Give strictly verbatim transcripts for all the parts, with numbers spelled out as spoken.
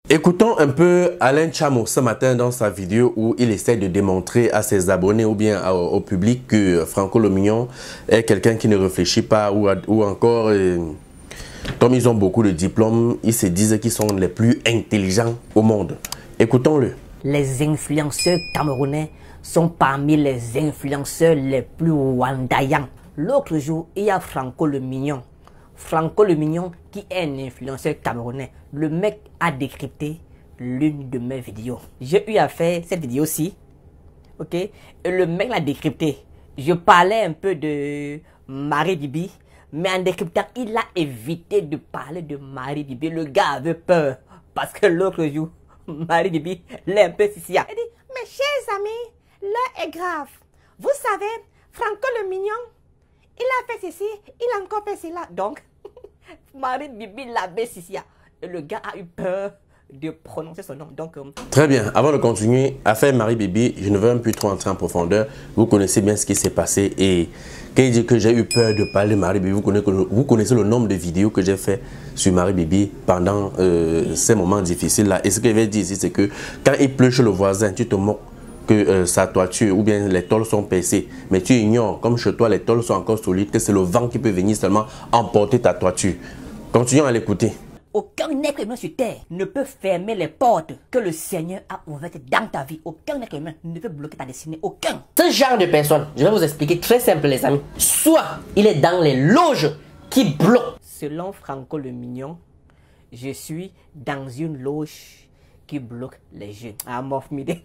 Écoutons un peu Alain Tchamo ce matin dans sa vidéo où il essaie de démontrer à ses abonnés ou bien au, au public que Franco Le Mignon est quelqu'un qui ne réfléchit pas ou, ou encore, euh, comme ils ont beaucoup de diplômes, ils se disent qu'ils sont les plus intelligents au monde. Écoutons-le. Les influenceurs camerounais sont parmi les influenceurs les plus wandaillants. L'autre jour, il y a Franco Le Mignon. Franco Le Mignon, qui est un influenceur camerounais, le mec a décrypté l'une de mes vidéos. J'ai eu à faire cette vidéo-ci, ok? Et le mec l'a décrypté. Je parlais un peu de Marie Bibi, mais en décryptant, il a évité de parler de Marie Bibi. Le gars avait peur, parce que l'autre jour, Marie Bibi l'a un peu sissia. Il dit, mes chers amis, l'heure est grave. Vous savez, Franco Le Mignon, il a fait ceci, il a encore fait cela. Donc, Marie Bibi l'avait sissia. Et le gars a eu peur de prononcer son nom. Donc, euh... Très bien. Avant de continuer, affaire Marie Bibi, je ne veux même plus trop entrer en profondeur. Vous connaissez bien ce qui s'est passé. Et quand il dit que j'ai eu peur de parler de Marie Bibi, vous connaissez, vous connaissez le nombre de vidéos que j'ai fait sur Marie Bibi pendant euh, ces moments difficiles-là. Et ce qu'il veut dire ici, c'est que quand il pleut chez le voisin, tu te moques que euh, sa toiture ou bien les tôles sont percées, mais tu ignores, comme chez toi les tôles sont encore solides, que c'est le vent qui peut venir seulement emporter ta toiture. Continuons à l'écouter. Aucun être humain sur terre ne peut fermer les portes que le Seigneur a ouvertes dans ta vie. Aucun être humain ne peut bloquer ta destinée. Aucun. Ce genre de personne, je vais vous expliquer très simple les amis. Soit il est dans les loges qui bloquent. Selon Franco Le Mignon, je suis dans une loge qui bloque les jeunes. Ah, mof midé.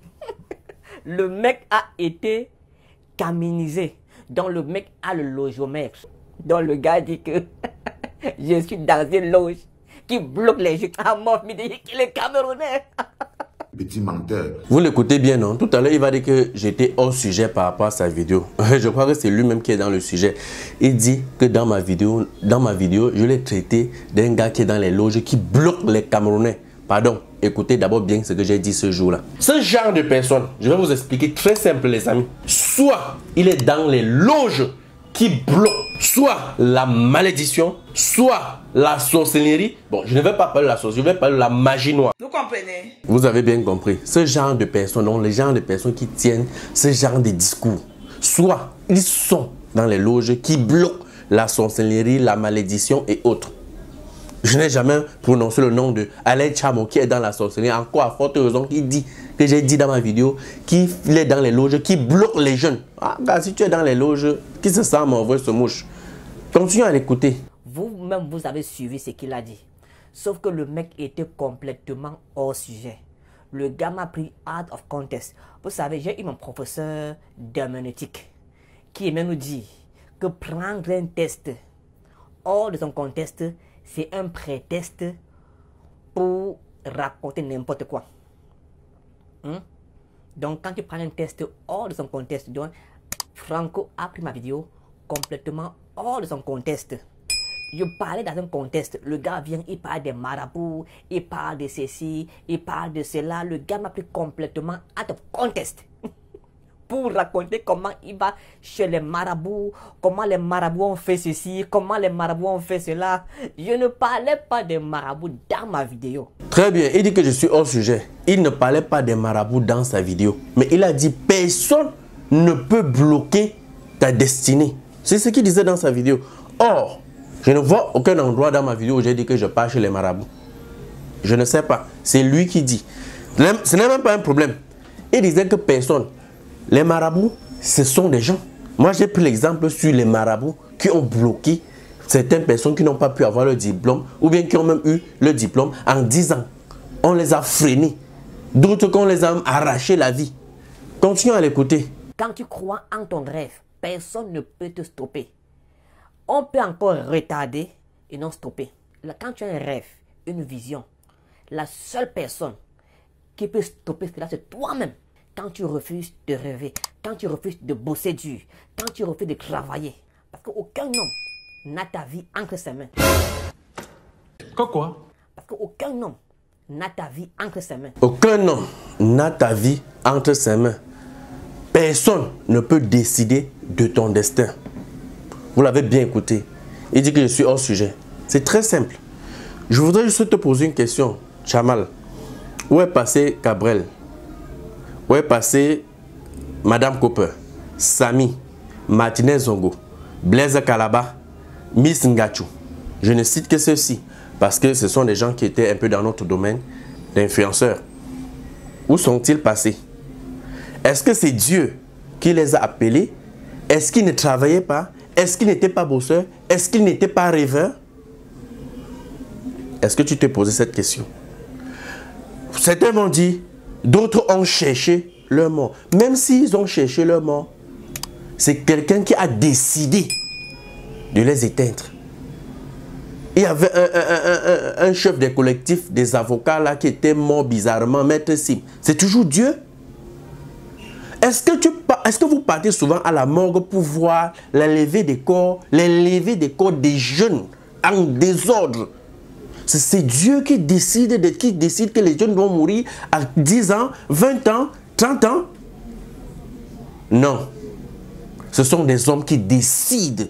Le mec a été caminisé. Donc le mec a le logomètre. Donc le gars dit que je suis dans une loge qui bloque les jeux. Ah, mon midi, qu'il est camerounais. Petit menteur. Vous l'écoutez bien, non? Tout à l'heure, il va dire que j'étais hors sujet par rapport à sa vidéo. Je crois que c'est lui-même qui est dans le sujet. Il dit que dans ma vidéo, dans ma vidéo, je l'ai traité d'un gars qui est dans les loges qui bloque les Camerounais. Pardon, écoutez d'abord bien ce que j'ai dit ce jour-là. Ce genre de personne, je vais vous expliquer très simple les amis. Soit il est dans les loges qui bloquent soit la malédiction, soit la sorcellerie. Bon, je ne vais pas parler de la sorcellerie, je vais parler de la magie noire. Vous comprenez? Vous avez bien compris. Ce genre de personnes, donc les gens de personnes qui tiennent ce genre de discours, soit ils sont dans les loges qui bloquent la sorcellerie, la malédiction et autres. Je n'ai jamais prononcé le nom de Alain Tchamo qui est dans la sorcellerie. Encore à forte raison qu'il dit, que j'ai dit dans ma vidéo, qu'il est dans les loges, qui bloque les jeunes. Ah, gars, si tu es dans les loges, qui se sent m'envoyer ce mouche? Continuez à l'écouter. Vous-même, vous avez suivi ce qu'il a dit. Sauf que le mec était complètement hors sujet. Le gars m'a pris out of context. Vous savez, j'ai eu mon professeur d'herméneutique qui aimait nous dire que prendre un test hors de son contexte, c'est un prétexte pour raconter n'importe quoi. Hein? Donc, quand tu prends un test hors de son contexte, donc, Franco a pris ma vidéo complètement hors de son contexte. Je parlais dans un contexte. Le gars vient, il parle des marabouts, il parle de ceci, il parle de cela. Le gars m'a pris complètement out of context. Pour raconter comment il va chez les marabouts, comment les marabouts ont fait ceci, comment les marabouts ont fait cela. Je ne parlais pas des marabouts dans ma vidéo. Très bien, il dit que je suis hors sujet. Il ne parlait pas des marabouts dans sa vidéo. Mais il a dit personne ne peut bloquer ta destinée. C'est ce qu'il disait dans sa vidéo. Or, je ne vois aucun endroit dans ma vidéo où j'ai dit que je pars chez les marabouts. Je ne sais pas. C'est lui qui dit. Ce n'est même pas un problème. Il disait que personne. Les marabouts, ce sont des gens. Moi, j'ai pris l'exemple sur les marabouts qui ont bloqué certaines personnes qui n'ont pas pu avoir le diplôme ou bien qui ont même eu le diplôme en dix ans. On les a freinés. D'autres qu'on les a arraché la vie. Continuons à l'écouter. Quand tu crois en ton rêve, personne ne peut te stopper. On peut encore retarder et non stopper. Quand tu as un rêve, une vision, la seule personne qui peut stopper cela, c'est toi-même. Quand tu refuses de rêver, quand tu refuses de bosser dur, quand tu refuses de travailler. Parce qu'aucun homme n'a ta vie entre ses mains. Quoi? Parce qu'aucun homme n'a ta vie entre ses mains. Aucun homme n'a ta vie entre ses mains. Personne ne peut décider de ton destin. Vous l'avez bien écouté. Il dit que je suis hors sujet. C'est très simple. Je voudrais juste te poser une question, Chamal. Où est passé Cabrel? Où est passé Madame Cooper, Samy, Martinez Zongo, Blaise Kalaba, Miss Ngachu? Je ne cite que ceux-ci parce que ce sont des gens qui étaient un peu dans notre domaine d'influenceurs. Où sont-ils passés? Est-ce que c'est Dieu qui les a appelés? Est-ce qu'ils ne travaillaient pas? Est-ce qu'ils n'étaient pas bosseurs? Est-ce qu'ils n'étaient pas rêveurs? Est-ce que tu t'es posé cette question? Certains m'ont dit, d'autres ont cherché leur mort. Même s'ils ont cherché leur mort, c'est quelqu'un qui a décidé de les éteindre. Il y avait un, un, un, un, un chef des collectifs des avocats là qui était mort bizarrement, Maître Sim. C'est toujours Dieu. Est-ce que, tu, est-ce que vous partez souvent à la morgue pour voir la levée des corps, les levées des corps des jeunes en désordre? C'est Dieu qui décide, de, qui décide que les jeunes vont mourir à dix ans, vingt ans, trente ans? Non. Ce sont des hommes qui décident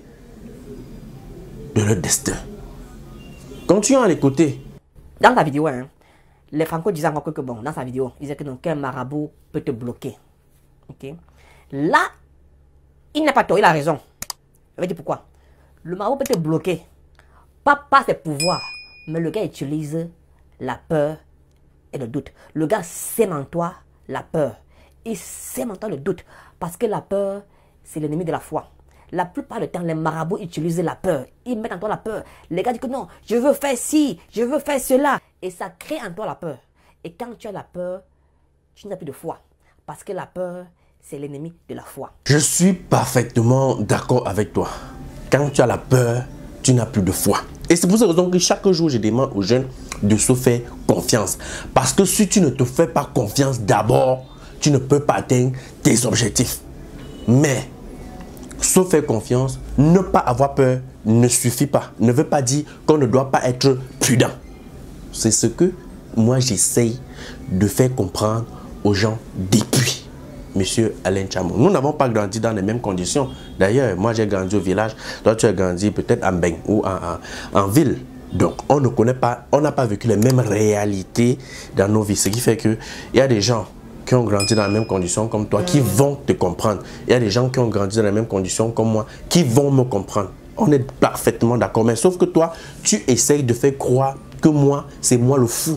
de leur destin. Continuons à l'écouter. Dans la vidéo, hein, les Franco disaient encore que bon, dans sa vidéo, ils disaient que donc qu'un marabout peut te bloquer. Ok. Là, il n'a pas tort, il a raison. Je vais dire pourquoi. Le marabout peut te bloquer. Pas par ses pouvoirs, mais le gars utilise la peur et le doute. Le gars sème en toi la peur. Il sème en toi le doute. Parce que la peur, c'est l'ennemi de la foi. La plupart du temps, les marabouts utilisent la peur. Ils mettent en toi la peur. Les gars disent que non, je veux faire ci, je veux faire cela. Et ça crée en toi la peur. Et quand tu as la peur, tu n'as plus de foi. Parce que la peur, c'est l'ennemi de la foi. Je suis parfaitement d'accord avec toi. Quand tu as la peur, tu n'as plus de foi. Et c'est pour cette raison que chaque jour, je demande aux jeunes de se faire confiance. Parce que si tu ne te fais pas confiance d'abord, tu ne peux pas atteindre tes objectifs. Mais, se faire confiance, ne pas avoir peur ne suffit pas. Ne veut pas dire qu'on ne doit pas être prudent. C'est ce que moi j'essaye de faire comprendre aux gens depuis Monsieur Alain Tchamo. Nous n'avons pas grandi dans les mêmes conditions. D'ailleurs, moi j'ai grandi au village, toi tu as grandi peut-être en Beng ou en, en, en ville. Donc on ne connaît pas, on n'a pas vécu les mêmes réalités dans nos vies. Ce qui fait qu'il y a des gens qui ont grandi dans les mêmes conditions comme toi, qui vont te comprendre. Il y a des gens qui ont grandi dans les mêmes conditions comme moi, qui vont me comprendre. On est parfaitement d'accord. Mais sauf que toi, tu essayes de faire croire que moi, c'est moi le fou.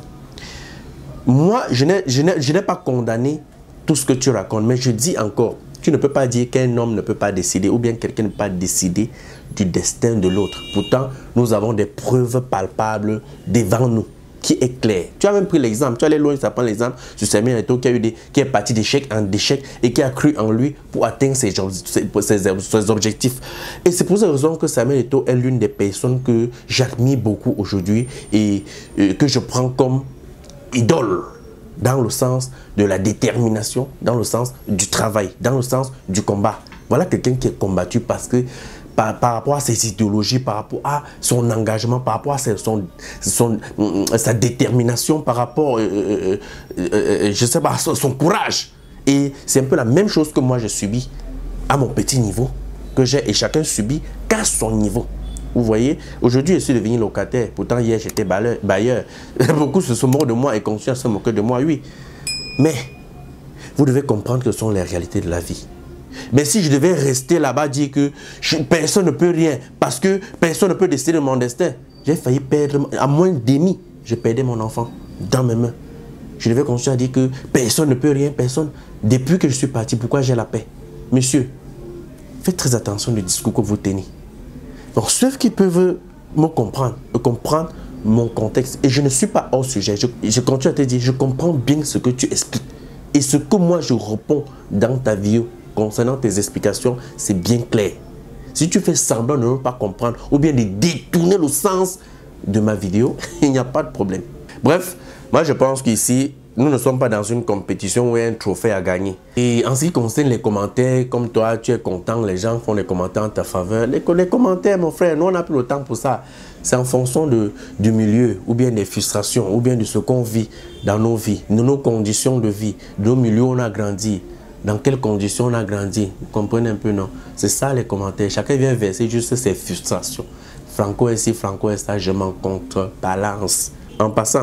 Moi, je n'ai pas condamné tout ce que tu racontes, mais je dis encore, tu ne peux pas dire qu'un homme ne peut pas décider ou bien quelqu'un ne peut pas décider du destin de l'autre. Pourtant, nous avons des preuves palpables devant nous, qui est clair. Tu as même pris l'exemple, tu es allé loin, ça prend l'exemple sur Samuel Eto'o qui, a eu des, qui est parti d'échec en échec et qui a cru en lui pour atteindre ses, ses, ses, ses objectifs. Et c'est pour cette raison que Samuel Eto'o est l'une des personnes que j'admire beaucoup aujourd'hui et euh, que je prends comme idole dans le sens de la détermination, dans le sens du travail, dans le sens du combat. Voilà quelqu'un qui est combattu parce que Par, par rapport à ses idéologies, par rapport à son engagement, par rapport à ses, son, son, sa détermination, par rapport, euh, euh, euh, je sais pas, son, son courage. Et c'est un peu la même chose que moi j'ai subi à mon petit niveau, que j'ai et chacun subit qu'à son niveau. Vous voyez, aujourd'hui je suis devenu locataire, pourtant hier j'étais bailleur. Beaucoup se moquent de moi et conscients se moquent de moi, oui. Mais vous devez comprendre que ce sont les réalités de la vie. Mais si je devais rester là-bas, dire que je, personne ne peut rien, parce que personne ne peut décider de mon destin, j'ai failli perdre, à moins demi, je perdais mon enfant dans mes mains. Je devais continuer à dire que personne ne peut rien, personne. Depuis que je suis parti, pourquoi j'ai la paix? Monsieur, faites très attention au discours que vous tenez. Donc ceux qui peuvent me comprendre, me comprendre mon contexte, et je ne suis pas hors sujet, je, je continue à te dire, je comprends bien ce que tu expliques. Et ce que moi je réponds dans ta vidéo, concernant tes explications, c'est bien clair. Si tu fais semblant de ne pas comprendre ou bien de détourner le sens de ma vidéo, il n'y a pas de problème. Bref, moi je pense qu'ici, nous ne sommes pas dans une compétition où il y a un trophée à gagner. Et en ce qui concerne les commentaires, comme toi, tu es content, les gens font des commentaires en ta faveur. Les, les commentaires, mon frère, nous on n'a plus le temps pour ça. C'est en fonction de, du milieu, ou bien des frustrations, ou bien de ce qu'on vit dans nos vies, de nos conditions de vie, de nos milieux où on a grandi. Dans quelles conditions on a grandi, vous comprenez un peu, non? C'est ça les commentaires. Chacun vient verser juste ses frustrations. Franco est ci, Franco est ça, je m'en contrebalance. En passant,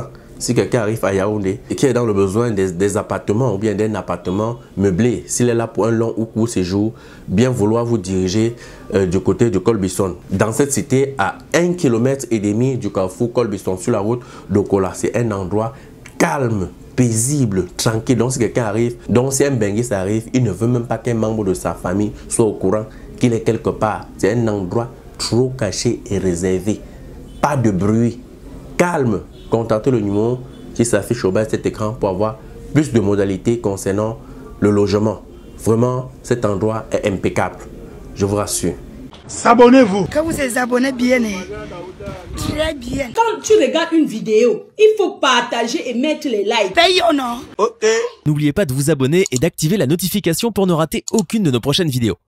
si quelqu'un arrive à Yaoundé et qui est dans le besoin des, des appartements ou bien d'un appartement meublé, s'il est là pour un long ou court séjour, bien vouloir vous diriger euh, du côté de Colbisson. Dans cette cité, à un kilomètre et demi du carrefour Colbisson, sur la route d'Okola, c'est un endroit calme, paisible, tranquille. Donc si quelqu'un arrive, donc si un benguiste arrive, il ne veut même pas qu'un membre de sa famille soit au courant qu'il est quelque part. C'est un endroit trop caché et réservé. Pas de bruit, calme. Contactez le numéro qui s'affiche au bas de cet écran pour avoir plus de modalités concernant le logement. Vraiment, cet endroit est impeccable. Je vous rassure. S'abonnez-vous. Quand vous êtes abonné bien, très bien. Quand tu regardes une vidéo, il faut partager et mettre les likes. Paye ou non? Ok. N'oubliez pas de vous abonner et d'activer la notification pour ne rater aucune de nos prochaines vidéos.